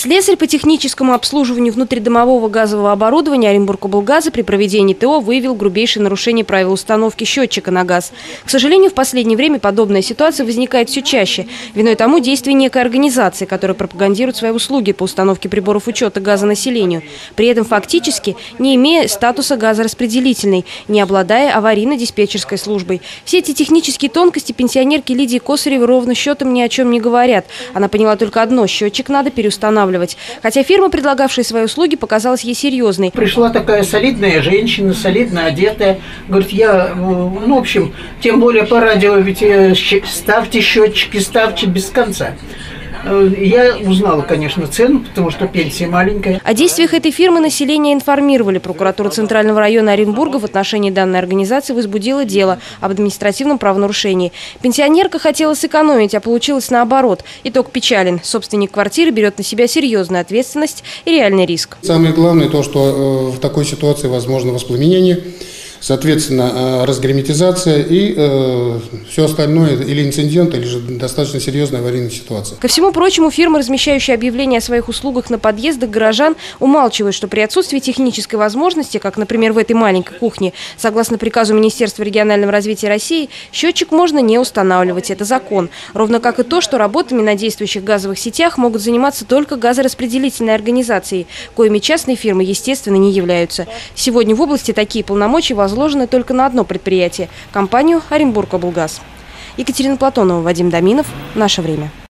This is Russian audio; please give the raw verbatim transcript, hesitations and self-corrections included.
Слесарь по техническому обслуживанию внутридомового газового оборудования Оренбургоблгаза при проведении ТО выявил грубейшее нарушение правил установки счетчика на газ. К сожалению, в последнее время подобная ситуация возникает все чаще. Виной тому действие некой организации, которая пропагандирует свои услуги по установке приборов учета газа населению, при этом фактически не имея статуса газораспределительной, не обладая аварийно-диспетчерской службой. Все эти технические тонкости пенсионерки Лидии Косаревой ровно счетом ни о чем не говорят. Она поняла только одно – счетчик надо переустанавливать. Хотя фирма, предлагавшая свои услуги, показалась ей серьезной. Пришла такая солидная женщина, солидно одетая. Говорит, я, ну, в общем, тем более по радио, ведь ставьте счетчики, ставьте без конца. Я узнала, конечно, цену, потому что пенсия маленькая. О действиях этой фирмы население информировали. Прокуратура Центрального района Оренбурга в отношении данной организации возбудила дело об административном правонарушении. Пенсионерка хотела сэкономить, а получилось наоборот. Итог печален. Собственник квартиры берет на себя серьезную ответственность и реальный риск. Самое главное то, что в такой ситуации возможно воспламенение, соответственно, разгерметизация и э, все остальное, или инцидент, или же достаточно серьезная аварийная ситуация. Ко всему прочему, фирмы, размещающие объявления о своих услугах на подъездах горожан, умалчивают, что при отсутствии технической возможности, как, например, в этой маленькой кухне, согласно приказу Министерства регионального развития России, счетчик можно не устанавливать. Это закон. Ровно как и то, что работами на действующих газовых сетях могут заниматься только газораспределительные организации, коими частные фирмы, естественно, не являются. Сегодня в области такие полномочия возложены возложены только на одно предприятие – компанию «Оренбургоблгаз». Екатерина Платонова, Вадим Доминов. Наше время.